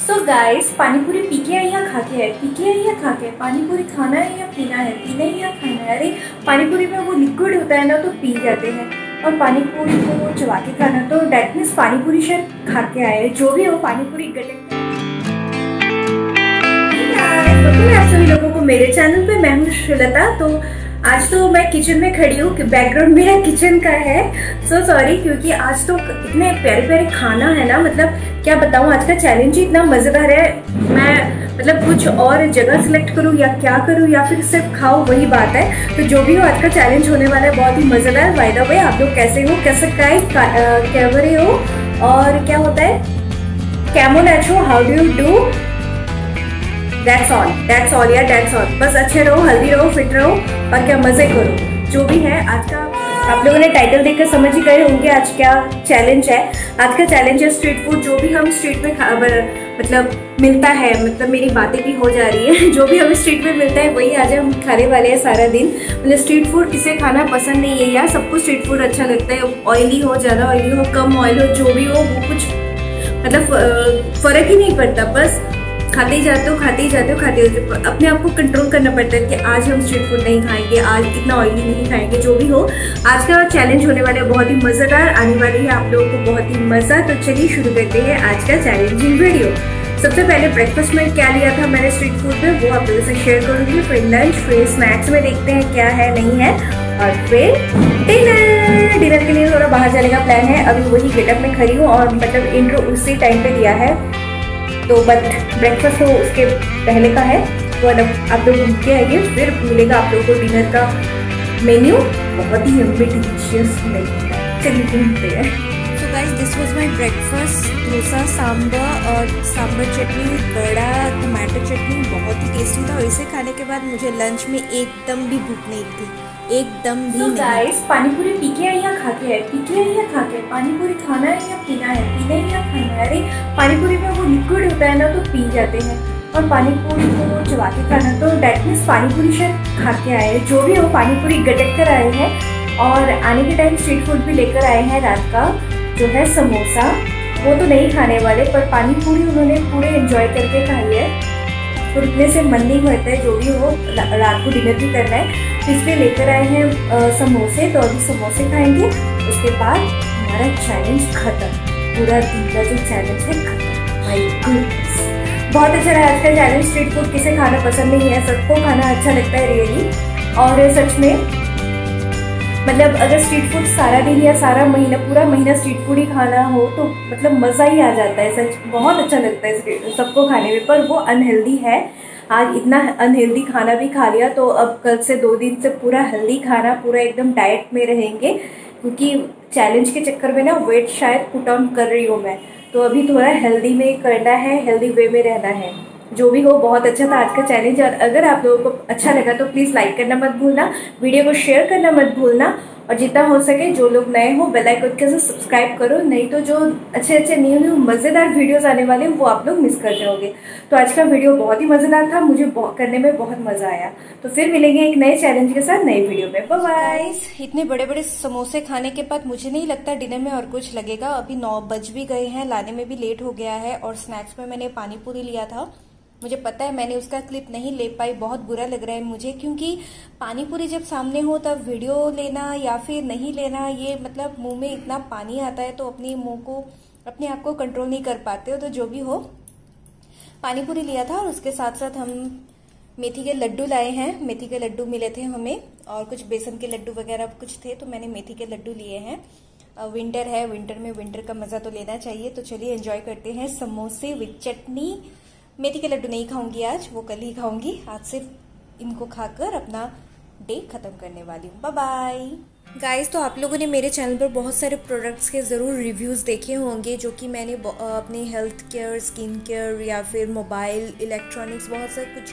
So guys, panipuri P के है या खा के है? पी के है या खा के है? पानीपुरी खाना है या पीना है? पीना है या खाना है? अरे पानीपुरी में वो लिक्विड होता है ना, तो पी जाते हैं, और पानीपुरी को चबा के खाना, तो डेट मीन्स पानीपुरी शायद खा के आए। जो भी हो, पानीपुरी गटक। आप सभी लोगों को मेरे चैनल पे, मैं हूँ श्रीलता। तो आज तो मैं किचन में खड़ी हूँ, बैकग्राउंड मेरा किचन का है। सो सॉरी, क्योंकि आज तो इतने प्यारे प्यारे खाना है ना, मतलब क्या बताऊँ, आज का चैलेंज ही इतना मजेदार है। मैं मतलब कुछ और जगह सिलेक्ट करूँ या क्या करूँ, या फिर सिर्फ खाओ, वही बात है। तो जो भी हो, आज का चैलेंज होने वाला है बहुत ही मजेदार। बाय द वे, आप लोग कैसे हो, कैसे कैवरे हो, और क्या होता है कैमो नैचो, how do you do? That's all यार, that's all। बस अच्छे रहो, हेल्दी रहो, फिट रहो, और क्या मजे करो। जो भी है आज का, आप लोगों ने टाइटल देखकर समझ ही गए होंगे आज क्या चैलेंज है। आज का चैलेंज है स्ट्रीट फूड। जो भी हम स्ट्रीट में मतलब मिलता है, मतलब मेरी बातें भी हो जा रही है, जो भी हमें स्ट्रीट में मिलता है वही आज हम खाने वाले हैं सारा दिन। मतलब स्ट्रीट फूड किसे खाना पसंद नहीं है यार, सबको स्ट्रीट फूड अच्छा लगता है। ऑयली हो, ज़्यादा ऑयली हो, कम ऑयल हो, जो भी हो, वो कुछ मतलब फर्क ही नहीं पड़ता। बस खाते ही जाते हो, खाते ही जाते हो, खाते हो। अपने आप को कंट्रोल करना पड़ता है कि आज हम स्ट्रीट फूड नहीं खाएंगे, आज इतना ऑयली नहीं खाएंगे। जो भी हो, आज का चैलेंज होने वाला है बहुत ही मज़ेदार, आने वाली है आप लोगों को बहुत ही मज़ा। तो चलिए शुरू करते हैं आज का चैलेंजिंग वीडियो। सबसे पहले ब्रेकफास्ट में क्या लिया था मैंने स्ट्रीट फूड में, वो आप लोगों से शेयर करूँगी। फिर लंच, फिर स्नैक्स में देखते हैं क्या है नहीं है, और फिर डिनर के लिए थोड़ा बाहर जाने का प्लान है। अभी वही गेटअप में खड़ी हूँ, और मतलब इंट्रो उसी टाइम पे दिया है, तो बट ब्रेकफास्ट तो उसके पहले का है। तो आप लोग घूम के आइए, फिर मिलेगा आप लोगों को डिनर का मेन्यू, बहुत ही एम्बिटिशियस मिलेगा। चलिए घूमते हैं। So guys, this was my breakfast. Dosa, sambar और सांभर चटनी, बड़ा टमाटर चटनी, बहुत ही टेस्टी था। और इसे खाने के बाद मुझे लंच में एकदम भी भूख नहीं थी, एकदम भी नहीं। गाइस, पानीपुरी पी के है या खा के है? पी के है या खा के है? पानीपुरी खाना है या पीना है? पीना है या खाना है? अरे पानीपुरी में वो लिक्विड होता है ना, तो पी जाते हैं, और पानीपुरी को चबा के खाना, तो डेट मीन्स पानीपुरी शायद खा के आए। जो भी हो, पानीपुरी गटक कर आए हैं, और आने के टाइम स्ट्रीट फूड भी लेकर आए हैं रात का, जो है समोसा। वो तो नहीं खाने वाले, पर पानीपुरी उन्होंने पूरे एंजॉय करके खाई है, तो रुकने से मन नहीं करता है। जो भी हो, रात को डिनर भी करना है, तो इसलिए लेकर आए हैं समोसे। तो अभी समोसे खाएंगे, उसके बाद हमारा चैलेंज खत्म। पूरा दिन का जो चैलेंज है खत्म। माय गुडनेस, बहुत अच्छा रहा आज का चैलेंज। स्ट्रीट फूड किसे खाना पसंद नहीं है, सबको खाना अच्छा लगता है रियली। और सच में मतलब अगर स्ट्रीट फूड सारा दिन या सारा महीना, पूरा महीना स्ट्रीट फूड ही खाना हो, तो मतलब मज़ा ही आ जाता है। सच बहुत अच्छा लगता है सबको खाने में, पर वो अनहेल्दी है। आज इतना अनहेल्दी खाना भी खा लिया, तो अब कल से 2 दिन से पूरा हेल्दी खाना, पूरा एकदम डाइट में रहेंगे, क्योंकि चैलेंज के चक्कर में ना वेट शायद पुट ऑन कर रही हूँ मैं। तो अभी थोड़ा हेल्दी में करना है, हेल्दी वे में रहना है। जो भी हो, बहुत अच्छा था आज का चैलेंज। और अगर आप लोगों को अच्छा लगा तो प्लीज़ लाइक करना मत भूलना, वीडियो को शेयर करना मत भूलना, और जितना हो सके जो लोग नए हो बेल आइकन के साथ सब्सक्राइब करो, नहीं तो जो अच्छे अच्छे न्यू मज़ेदार वीडियोस आने वाले हैं वो आप लोग मिस कर जाओगे। तो आज का वीडियो बहुत ही मज़ेदार था, मुझे करने में बहुत मज़ा आया। तो फिर मिलेंगे एक नए चैलेंज के साथ नए वीडियो में। Bye bye. इतने बड़े बड़े समोसे खाने के बाद मुझे नहीं लगता डिनर में और कुछ लगेगा। अभी 9 बज भी गए हैं, लाने में भी लेट हो गया है। और स्नैक्स में मैंने पानीपुरी लिया था, मुझे पता है मैंने उसका क्लिप नहीं ले पाई, बहुत बुरा लग रहा है मुझे, क्योंकि पानीपुरी जब सामने हो तब वीडियो लेना या फिर नहीं लेना, ये मतलब मुंह में इतना पानी आता है, तो अपने मुंह को, अपने आप को कंट्रोल नहीं कर पाते हो। तो जो भी हो, पानीपुरी लिया था, और उसके साथ साथ हम मेथी के लड्डू लाए हैं। मेथी के लड्डू मिले थे हमें, और कुछ बेसन के लड्डू वगैरह कुछ थे, तो मैंने मेथी के लड्डू लिए हैं। विंटर है, विंटर में विंटर का मजा तो लेना चाहिए। तो चलिए एंजॉय करते हैं समोसे विद चटनी। मेथी के लड्डू नहीं खाऊंगी आज, वो कल ही खाऊंगी। आज सिर्फ इनको खाकर अपना डे खत्म करने वाली हूँ। Bye bye guys. तो आप लोगों ने मेरे चैनल पर बहुत सारे प्रोडक्ट्स के ज़रूर रिव्यूज़ देखे होंगे, जो कि मैंने अपने हेल्थ केयर, स्किन केयर, या फिर मोबाइल इलेक्ट्रॉनिक्स, बहुत सारे कुछ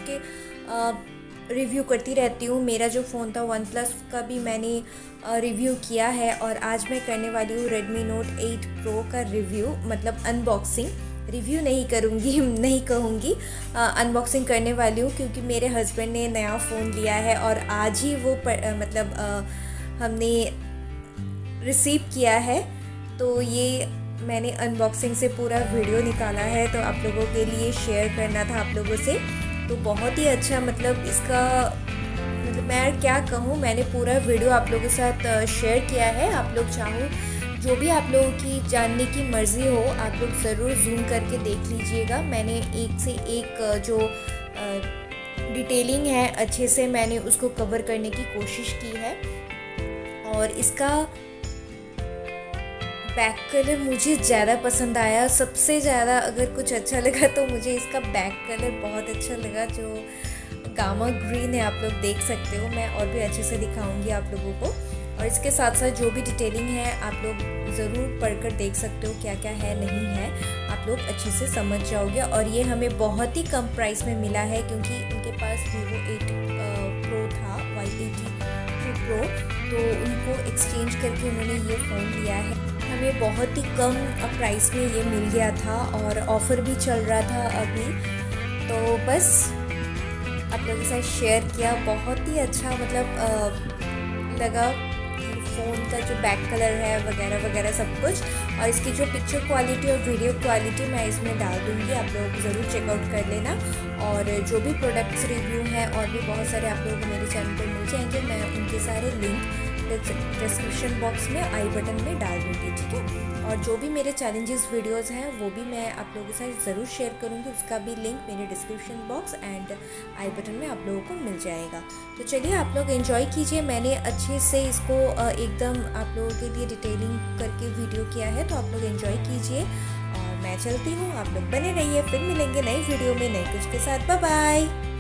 के रिव्यू करती रहती हूँ। मेरा जो फ़ोन था OnePlus का भी मैंने रिव्यू किया है, और आज मैं करने वाली हूँ Redmi Note 8 Pro का रिव्यू, मतलब अनबॉक्सिंग। रिव्यू नहीं करूँगी, नहीं कहूँगी, अनबॉक्सिंग करने वाली हूँ, क्योंकि मेरे हस्बैंड ने नया फ़ोन लिया है, और आज ही वो हमने रिसीव किया है। तो ये मैंने अनबॉक्सिंग से पूरा वीडियो निकाला है, तो आप लोगों के लिए शेयर करना था आप लोगों से। तो बहुत ही अच्छा, मतलब इसका मतलब मैं क्या कहूँ, मैंने पूरा वीडियो आप लोगों के साथ शेयर किया है। आप लोग चाहो जो भी आप लोगों की जानने की मर्ज़ी हो, आप लोग ज़रूर जूम करके देख लीजिएगा। मैंने एक से एक जो डिटेलिंग है अच्छे से मैंने उसको कवर करने की कोशिश की है। और इसका बैक कलर मुझे ज़्यादा पसंद आया। सबसे ज़्यादा अगर कुछ अच्छा लगा तो मुझे इसका बैक कलर बहुत अच्छा लगा, जो गामा ग्रीन है, आप लोग देख सकते हो। मैं और भी अच्छे से दिखाऊंगी आप लोगों को। और इसके साथ साथ जो भी डिटेलिंग है आप लोग ज़रूर पढ़कर देख सकते हो, क्या क्या है नहीं है, आप लोग अच्छे से समझ जाओगे। और ये हमें बहुत ही कम प्राइस में मिला है, क्योंकि उनके पास Vivo 8 Pro था, Y80 Pro, तो उनको एक्सचेंज करके उन्होंने ये फ़ोन लिया है। हमें बहुत ही कम प्राइस में ये मिल गया था और ऑफ़र भी चल रहा था अभी, तो बस आप लोगों के साथ शेयर किया। बहुत ही अच्छा मतलब लगा फ़ोन का जो बैक कलर है वगैरह वगैरह सब कुछ। और इसकी जो पिक्चर क्वालिटी और वीडियो क्वालिटी मैं इसमें डाल दूँगी, आप लोग ज़रूर चेकआउट कर लेना। और जो भी प्रोडक्ट्स रिव्यू हैं और भी बहुत सारे आप लोगों को मेरे चैनल पर मिल जाएंगे, मैं उनके सारे लिंक डिस्क्रिप्शन बॉक्स में आई बटन में डाल दूँगी, ठीक है। और जो भी मेरे चैलेंजेस वीडियोस हैं वो भी मैं आप लोगों के साथ ज़रूर शेयर करूँगी, उसका भी लिंक मेरे description box and I button में आप लोगों को मिल जाएगा। तो चलिए आप लोग एंजॉय कीजिए। मैंने अच्छे से इसको एकदम आप लोगों के लिए डिटेलिंग करके वीडियो किया है, तो आप लोग एंजॉय कीजिए। और मैं चलती हूँ, आप लोग बने रहिए, फिर मिलेंगे नई वीडियो में नए कुछ के साथ। Bye bye.